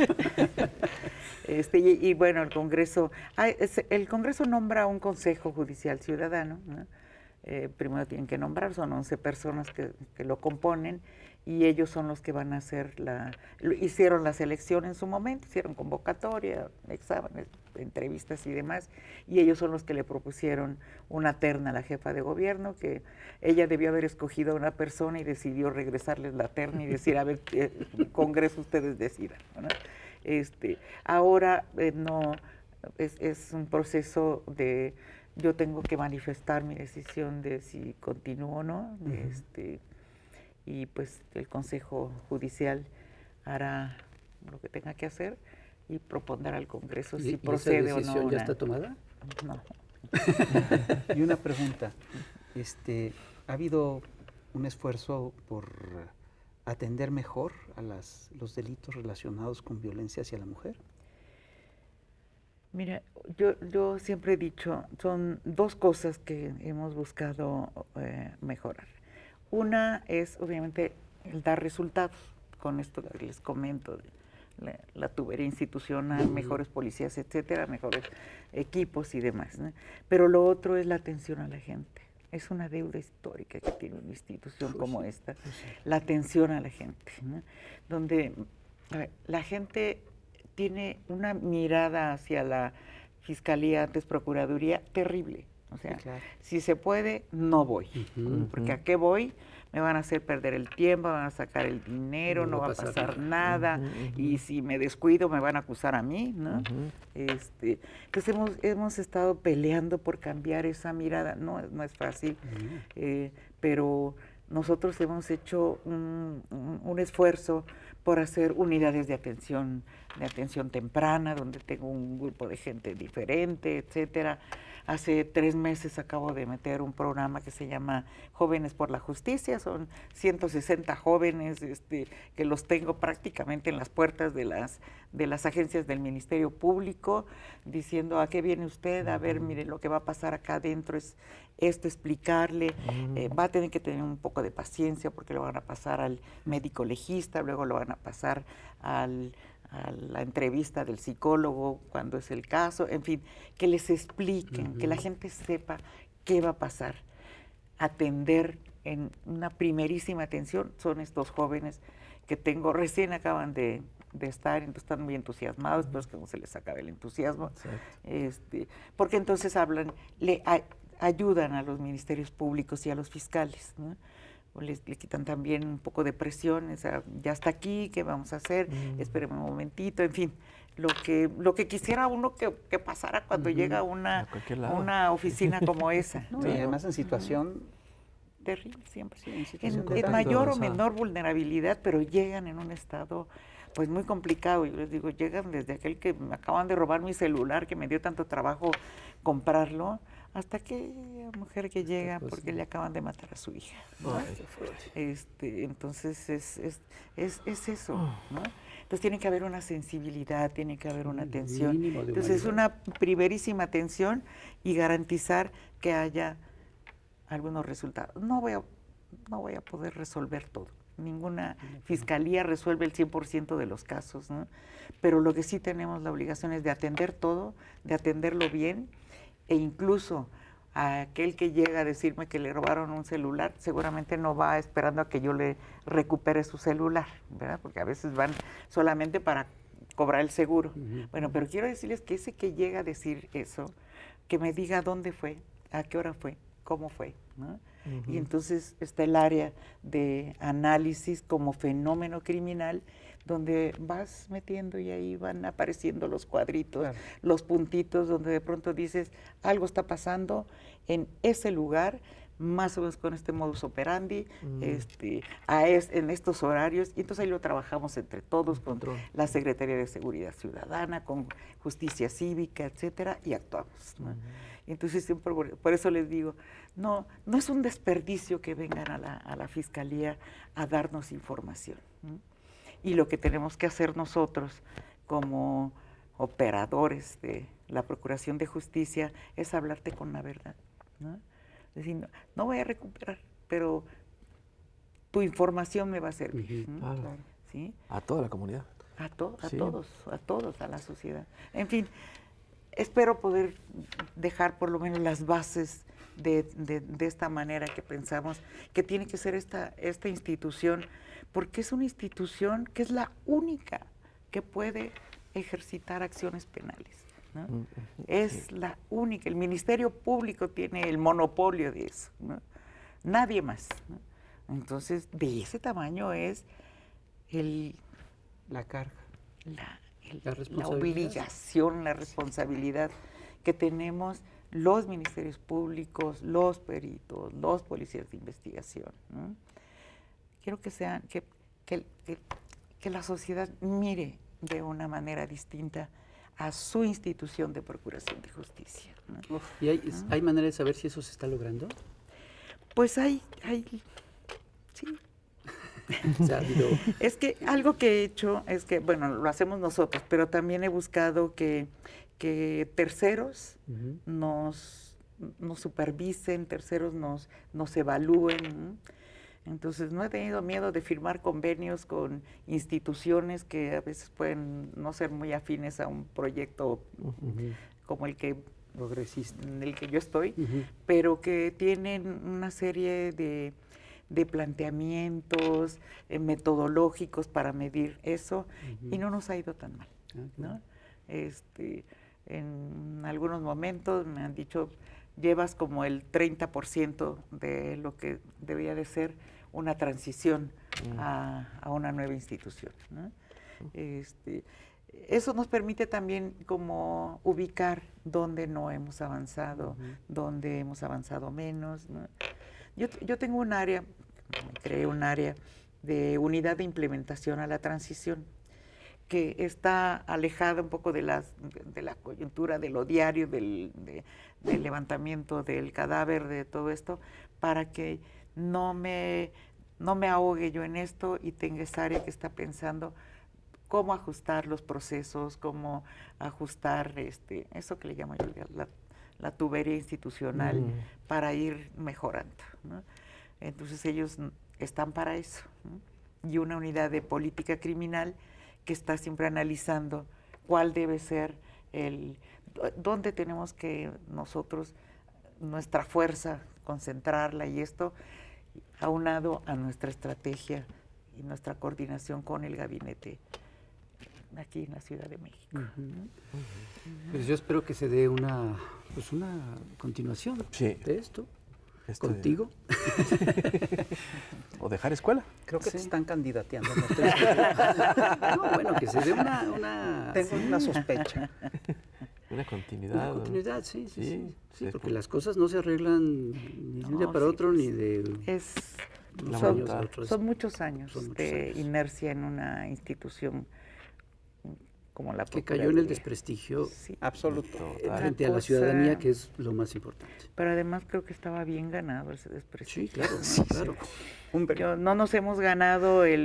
Y bueno, el Congreso nombra un Consejo Judicial Ciudadano, ¿no? Primero tienen que nombrar, son 11 personas que lo componen, y ellos son los que van a hacer hicieron la selección en su momento, hicieron convocatoria, exámenes, entrevistas y demás, y ellos son los que le propusieron una terna a la jefa de gobierno, que ella debió haber escogido a una persona y decidió regresarles la terna y decir, a ver, Congreso, ustedes decidan, ¿no? Ahora no, es un proceso de, yo tengo que manifestar mi decisión de si continúo o no, y pues el Consejo Judicial hará lo que tenga que hacer y propondrá al Congreso si procede o no. ¿Esa decisión ya está tomada? No. Y una pregunta, ¿ha habido un esfuerzo por atender mejor a los delitos relacionados con violencia hacia la mujer? Mira, yo siempre he dicho, son dos cosas que hemos buscado mejorar. Una es, obviamente, el dar resultados, con esto que les comento, la tubería institucional, mejores policías, etcétera, mejores equipos y demás, ¿no? Pero lo otro es la atención a la gente. Es una deuda histórica que tiene una institución como esta, la atención a la gente, ¿no? Donde la gente tiene una mirada hacia la Fiscalía, antes Procuraduría, terrible. O sea, claro, si se puede, no voy, porque ¿a qué voy? Me van a hacer perder el tiempo, me van a sacar el dinero, no va a pasar nada, y si me descuido me van a acusar a mí, ¿no? Entonces hemos estado peleando por cambiar esa mirada, no es fácil, pero nosotros hemos hecho un esfuerzo por hacer unidades de atención temprana, donde tengo un grupo de gente diferente, etcétera. Hace 3 meses acabo de meter un programa que se llama Jóvenes por la Justicia. Son 160 jóvenes que los tengo prácticamente en las puertas de las agencias del Ministerio Público, diciendo, ¿a qué viene usted? A ver, mire, lo que va a pasar acá adentro es esto, explicarle. Va a tener que tener un poco de paciencia porque lo van a pasar al médico legista, luego lo van a pasar a la entrevista del psicólogo cuando es el caso, en fin, que les expliquen, que la gente sepa qué va a pasar. Atender en una primerísima atención son estos jóvenes que tengo, recién acaban de estar, entonces están muy entusiasmados, pero es que no se les acaba el entusiasmo, porque entonces ayudan a los ministerios públicos y a los fiscales, ¿no? Le quitan también un poco de presión, o sea, ya está aquí, ¿qué vamos a hacer? Espéreme un momentito, en fin, lo que quisiera uno que pasara cuando llega a una oficina como esa. No, y además en situación terrible siempre, sí, en mayor o menor vulnerabilidad, pero llegan en un estado pues muy complicado. Yo les digo, llegan desde aquel que me acaban de robar mi celular, que me dio tanto trabajo comprarlo, hasta aquella mujer que llega porque le acaban de matar a su hija, ¿no? Entonces es eso, ¿no? Entonces tiene que haber una sensibilidad, tiene que haber una atención. Entonces es una primerísima atención y garantizar que haya algunos resultados. No voy a poder resolver todo. Ninguna fiscalía resuelve el 100% de los casos, ¿no? Pero lo que sí tenemos la obligación es de atender todo, de atenderlo bien, e incluso a aquel que llega a decirme que le robaron un celular, seguramente no va esperando a que yo le recupere su celular, ¿verdad? Porque a veces van solamente para cobrar el seguro. Bueno, pero quiero decirles que ese que llega a decir eso, que me diga dónde fue, a qué hora fue, cómo fue, ¿no? Y entonces está el área de análisis como fenómeno criminal, donde vas metiendo y ahí van apareciendo los cuadritos, claro, los puntitos, donde de pronto dices, algo está pasando en ese lugar, más o menos con este modus operandi, en estos horarios, y entonces ahí lo trabajamos entre todos, con la Secretaría de Seguridad Ciudadana, con Justicia Cívica, etcétera, y actuamos, ¿no? Entonces siempre por eso les digo, no es un desperdicio que vengan a la Fiscalía a darnos información, ¿no? Y lo que tenemos que hacer nosotros como operadores de la Procuración de Justicia es hablarte con la verdad, ¿no? Es decir, no voy a recuperar, pero tu información me va a servir, ¿no? Claro. ¿Sí? A toda la comunidad. A todos, a la sociedad. En fin, espero poder dejar por lo menos las bases de esta manera que pensamos que tiene que ser esta institución, porque es una institución que es la única que puede ejercitar acciones penales, ¿no? Es la única. El Ministerio Público tiene el monopolio de eso, ¿no? Nadie más, ¿no? Entonces, de ese tamaño es la carga, la obligación, la responsabilidad que tenemos los ministerios públicos, los peritos, los policías de investigación, ¿no? Quiero que la sociedad mire de una manera distinta a su institución de Procuración de Justicia, ¿no? ¿Y hay manera de saber si eso se está logrando? Pues sí. O sea, es que algo que he hecho es que, bueno, lo hacemos nosotros, pero también he buscado que terceros nos supervisen, terceros nos evalúen. Entonces, no he tenido miedo de firmar convenios con instituciones que a veces pueden no ser muy afines a un proyecto como el que progresista en el que yo estoy, pero que tienen una serie de planteamientos metodológicos para medir eso, y no nos ha ido tan mal, ¿no? En algunos momentos me han dicho, llevas como el 30% de lo que debería de ser una transición a una nueva institución, ¿no? Eso nos permite también como ubicar dónde no hemos avanzado, dónde hemos avanzado menos, ¿no? Yo tengo un área, creé un área de unidad de implementación a la transición, que está alejada un poco de la coyuntura, de lo diario, del levantamiento del cadáver, de todo esto, para que no me ahogue yo en esto y tenga esa área que está pensando cómo ajustar los procesos, cómo ajustar eso que le llamo yo la tubería institucional para ir mejorando, ¿no? Entonces ellos están para eso, ¿no? Y una unidad de política criminal que está siempre analizando cuál debe ser dónde tenemos que nosotros, nuestra fuerza, concentrarla, y esto aunado a nuestra estrategia y nuestra coordinación con el gabinete aquí en la Ciudad de México. Pues yo espero que se dé una continuación de esto. ¿Contigo? ¿O dejar escuela? Creo que te están candidateando. No, bueno, que se dé una... Tengo una sospecha. Una continuidad. Una continuidad, sí, porque las cosas no se arreglan ni de un día para otro, ni de... Son muchos años de inercia en una institución como la que cayó en el desprestigio absoluto frente a la ciudadanía, que es lo más importante. Pero además creo que estaba bien ganado ese desprestigio. Sí, claro, ¿no? Claro. No nos hemos ganado que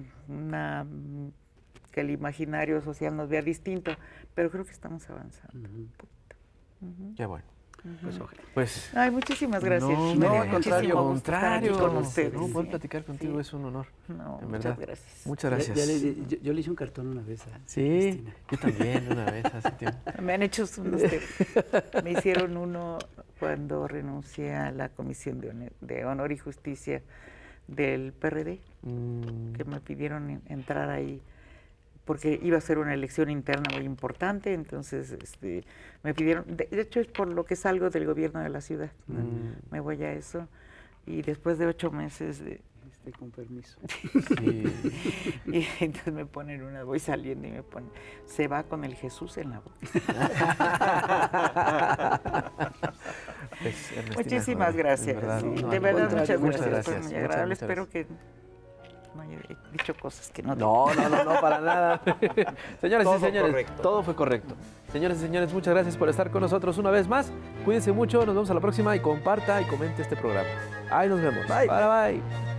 el imaginario social nos vea distinto, pero creo que estamos avanzando un poquito. Qué bueno. Pues, ay, muchísimas gracias. No, al contrario, con ustedes. No, poder platicar contigo es un honor. No, en verdad. Muchas gracias. Muchas gracias. Yo le hice un cartón una vez a Sí, Cristina. Yo también una vez hace tiempo. Me han hecho me hicieron uno cuando renuncié a la Comisión de Honor y Justicia del PRD, que me pidieron entrar ahí porque iba a ser una elección interna muy importante, entonces me pidieron, de hecho es por lo que salgo del gobierno de la ciudad, me voy a eso, y después de 8 meses con permiso. Sí. Y entonces me ponen voy saliendo y me ponen, se va con el Jesús en la boca. Muchísimas gracias. De verdad, muchas gracias. Fue muy agradable. Espero que no haya dicho cosas que no. No, para nada. Señoras y señores, correcto. Todo fue correcto. Señoras y señores, muchas gracias por estar con nosotros una vez más. Cuídense mucho, nos vemos a la próxima y comparta y comente este programa. Ahí nos vemos. Bye. Bye.